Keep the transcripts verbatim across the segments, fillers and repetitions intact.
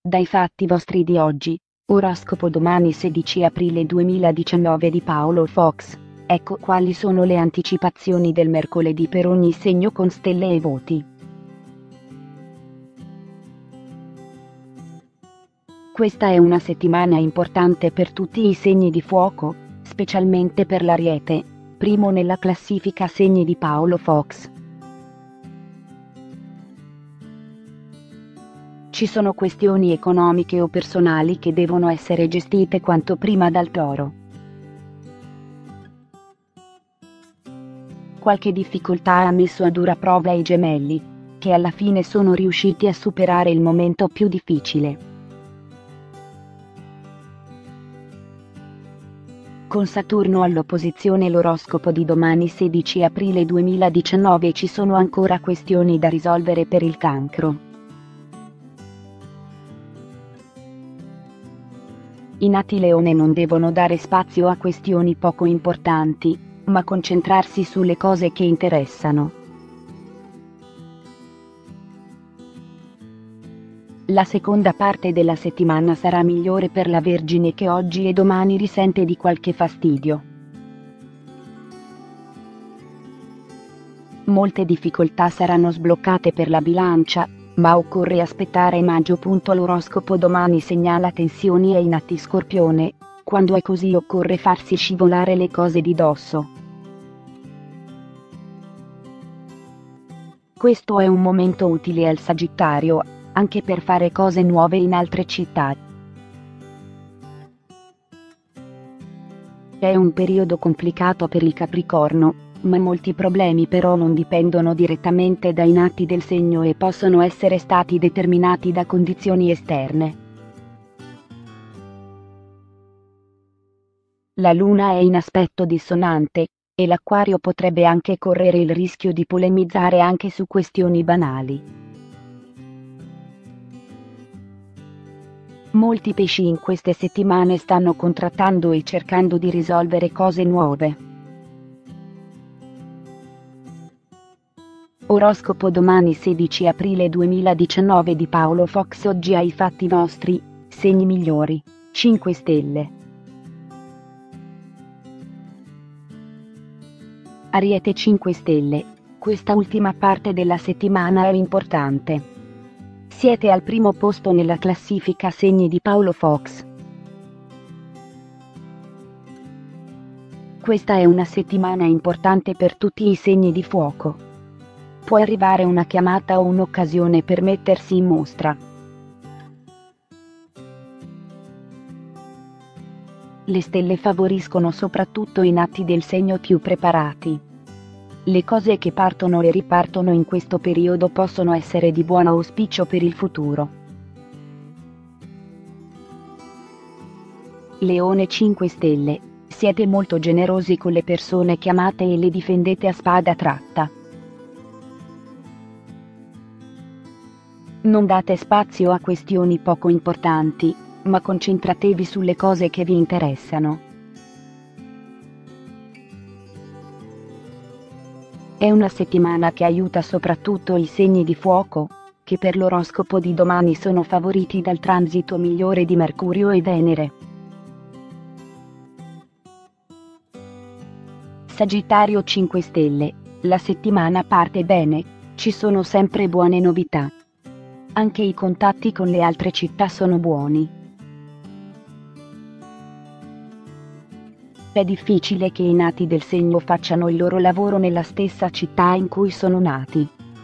Dai fatti vostri di oggi, oroscopo domani sedici aprile duemiladiciannove di Paolo Fox. Ecco quali sono le anticipazioni del mercoledì per ogni segno con stelle e voti. Questa è una settimana importante per tutti i segni di fuoco, specialmente per l'Ariete, primo nella classifica segni di Paolo Fox. Ci sono questioni economiche o personali che devono essere gestite quanto prima dal Toro. Qualche difficoltà ha messo a dura prova i Gemelli, che alla fine sono riusciti a superare il momento più difficile. Con Saturno all'opposizione l'oroscopo di domani sedici aprile duemiladiciannove ci sono ancora questioni da risolvere per il Cancro. I nati Leone non devono dare spazio a questioni poco importanti, ma concentrarsi sulle cose che interessano. La seconda parte della settimana sarà migliore per la Vergine che oggi e domani risente di qualche fastidio. Molte difficoltà saranno sbloccate per la Bilancia, ma occorre aspettare maggio. L'oroscopo domani segnala tensioni ai nati Scorpione, quando è così occorre farsi scivolare le cose di dosso. Questo è un momento utile al Sagittario, anche per fare cose nuove in altre città. È un periodo complicato per il Capricorno, ma molti problemi però non dipendono direttamente dai nati del segno e possono essere stati determinati da condizioni esterne. La Luna è in aspetto dissonante, e l'Acquario potrebbe anche correre il rischio di polemizzare anche su questioni banali. Molti pesci in queste settimane stanno contrattando e cercando di risolvere cose nuove. Oroscopo domani sedici aprile duemiladiciannove di Paolo Fox. Oggi ai fatti vostri, segni migliori, cinque stelle. Ariete cinque stelle, questa ultima parte della settimana è importante. Siete al primo posto nella classifica segni di Paolo Fox. Questa è una settimana importante per tutti i segni di fuoco. Può arrivare una chiamata o un'occasione per mettersi in mostra. Le stelle favoriscono soprattutto i nati del segno più preparati. Le cose che partono e ripartono in questo periodo possono essere di buon auspicio per il futuro. Leone cinque stelle, siete molto generosi con le persone che amate e le difendete a spada tratta. Non date spazio a questioni poco importanti, ma concentratevi sulle cose che vi interessano. È una settimana che aiuta soprattutto i segni di fuoco, che per l'oroscopo di domani sono favoriti dal transito migliore di Mercurio e Venere. Sagittario cinque stelle, la settimana parte bene, ci sono sempre buone novità. Anche i contatti con le altre città sono buoni. È difficile che i nati del segno facciano il loro lavoro nella stessa città in cui sono nati.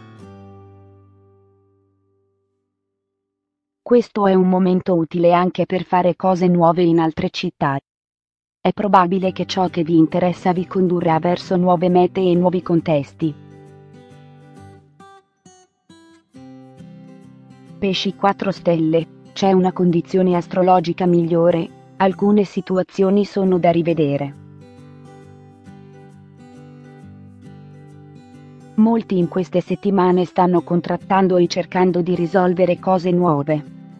Questo è un momento utile anche per fare cose nuove in altre città. È probabile che ciò che vi interessa vi condurrà verso nuove mete e nuovi contesti. Pesci quattro stelle, c'è una condizione astrologica migliore, alcune situazioni sono da rivedere. Molti in queste settimane stanno contrattando e cercando di risolvere cose nuove.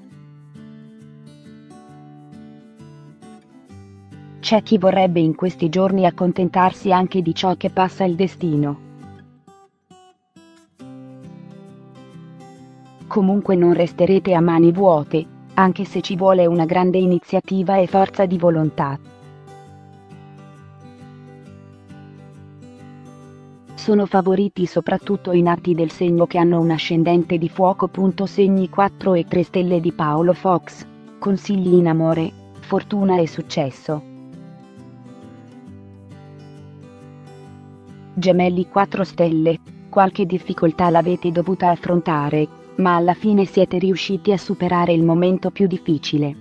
C'è chi vorrebbe in questi giorni accontentarsi anche di ciò che passa il destino. Comunque non resterete a mani vuote, anche se ci vuole una grande iniziativa e forza di volontà. Sono favoriti soprattutto i nati del segno che hanno un ascendente di fuoco. Segni quattro e tre stelle di Paolo Fox. Consigli in amore, fortuna e successo. Gemelli quattro stelle, qualche difficoltà l'avete dovuta affrontare, ma alla fine siete riusciti a superare il momento più difficile.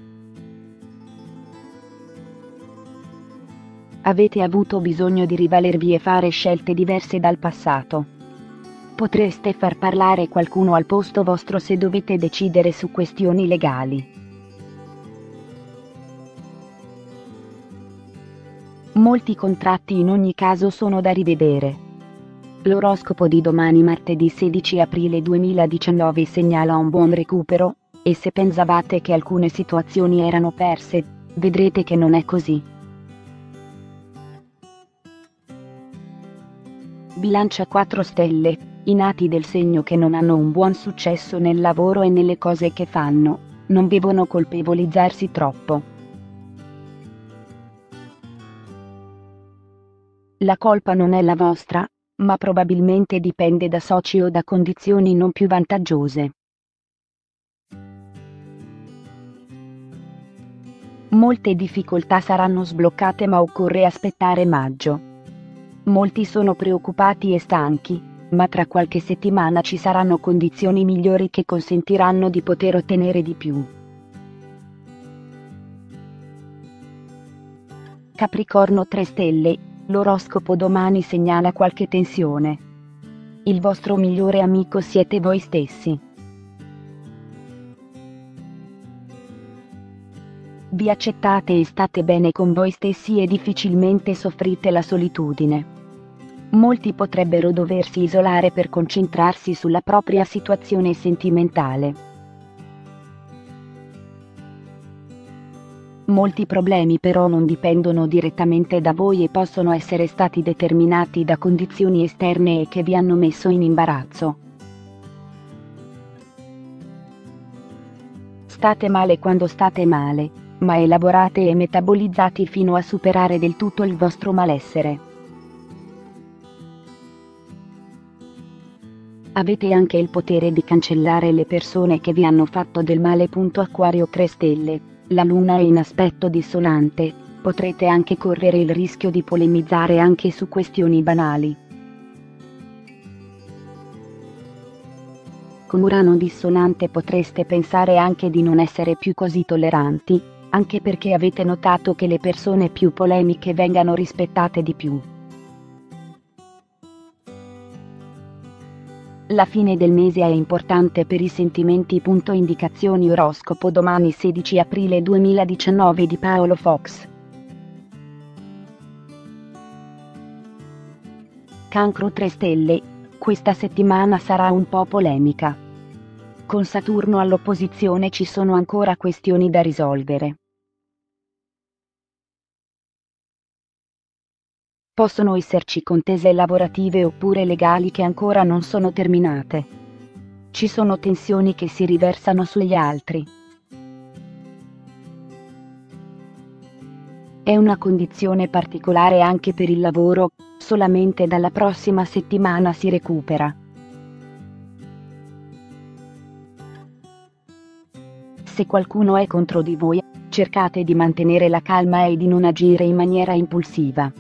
Avete avuto bisogno di rivalervi e fare scelte diverse dal passato. Potreste far parlare qualcuno al posto vostro se dovete decidere su questioni legali. Molti contratti in ogni caso sono da rivedere. L'oroscopo di domani, martedì sedici aprile duemiladiciannove, segnala un buon recupero, e se pensavate che alcune situazioni erano perse, vedrete che non è così. Bilancia quattro stelle, i nati del segno che non hanno un buon successo nel lavoro e nelle cose che fanno, non devono colpevolizzarsi troppo. La colpa non è la vostra, ma probabilmente dipende da soci o da condizioni non più vantaggiose. Molte difficoltà saranno sbloccate, ma occorre aspettare maggio. Molti sono preoccupati e stanchi, ma tra qualche settimana ci saranno condizioni migliori che consentiranno di poter ottenere di più. Capricorno tre stelle, l'oroscopo domani segnala qualche tensione. Il vostro migliore amico siete voi stessi. Vi accettate e state bene con voi stessi e difficilmente soffrite la solitudine. Molti potrebbero doversi isolare per concentrarsi sulla propria situazione sentimentale. Molti problemi però non dipendono direttamente da voi e possono essere stati determinati da condizioni esterne e che vi hanno messo in imbarazzo. State male quando state male, ma elaborate e metabolizzate fino a superare del tutto il vostro malessere. Avete anche il potere di cancellare le persone che vi hanno fatto del male. Acquario tre stelle, la luna è in aspetto dissonante, potrete anche correre il rischio di polemizzare anche su questioni banali. Con Urano dissonante potreste pensare anche di non essere più così tolleranti, anche perché avete notato che le persone più polemiche vengano rispettate di più. La fine del mese è importante per i sentimenti. Indicazioni oroscopo domani sedici aprile duemiladiciannove di Paolo Fox. Cancro tre stelle, questa settimana sarà un po' polemica. Con Saturno all'opposizione ci sono ancora questioni da risolvere. Possono esserci contese lavorative oppure legali che ancora non sono terminate. Ci sono tensioni che si riversano sugli altri. È una condizione particolare anche per il lavoro, solamente dalla prossima settimana si recupera. Se qualcuno è contro di voi, cercate di mantenere la calma e di non agire in maniera impulsiva.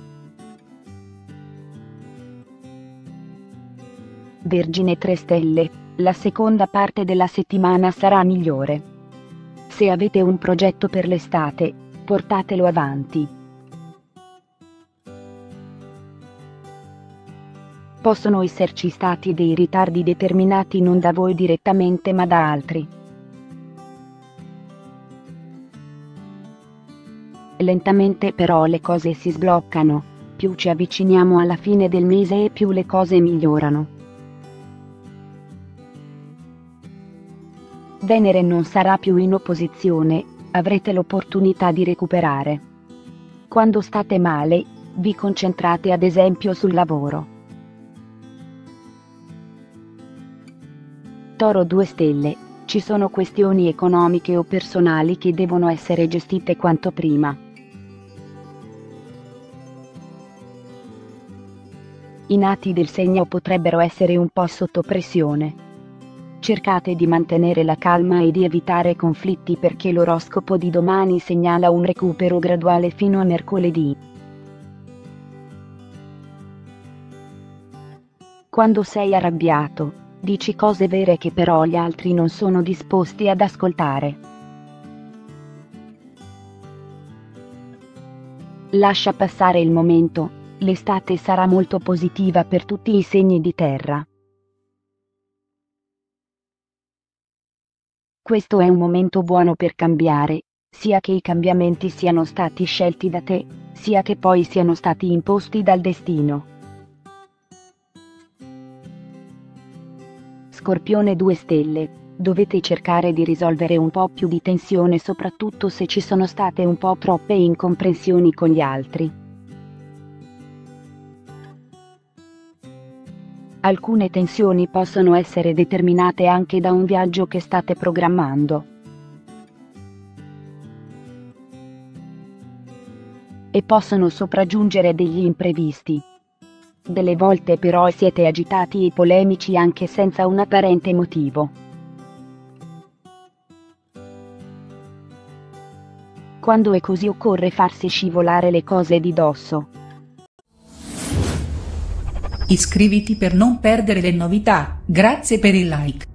Vergine tre stelle, la seconda parte della settimana sarà migliore. Se avete un progetto per l'estate, portatelo avanti. Possono esserci stati dei ritardi determinati non da voi direttamente ma da altri. Lentamente però le cose si sbloccano, più ci avviciniamo alla fine del mese e più le cose migliorano. Venere non sarà più in opposizione, avrete l'opportunità di recuperare. Quando state male, vi concentrate ad esempio sul lavoro. Toro due stelle, Ci sono questioni economiche o personali che devono essere gestite quanto prima. I nati del segno potrebbero essere un po' sotto pressione. Cercate di mantenere la calma e di evitare conflitti perché l'oroscopo di domani segnala un recupero graduale fino a mercoledì. Quando sei arrabbiato, dici cose vere che però gli altri non sono disposti ad ascoltare. Lascia passare il momento, l'estate sarà molto positiva per tutti i segni di terra. Questo è un momento buono per cambiare, sia che i cambiamenti siano stati scelti da te, sia che poi siano stati imposti dal destino. Scorpione due stelle, dovete cercare di risolvere un po' più di tensione soprattutto se ci sono state un po' troppe incomprensioni con gli altri. Alcune tensioni possono essere determinate anche da un viaggio che state programmando. E possono sopraggiungere degli imprevisti. Delle volte però siete agitati e polemici anche senza un apparente motivo. Quando è così occorre farsi scivolare le cose di dosso. Iscriviti per non perdere le novità, grazie per il like.